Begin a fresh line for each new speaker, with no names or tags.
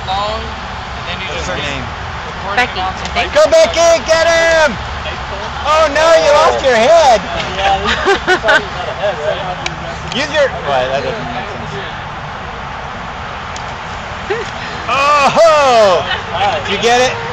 long, and then you just
What's her name?
Becky.
Go Becky, get him! Oh no, you lost your head! Use your... What, that doesn't make sense. Oh! Did you get it?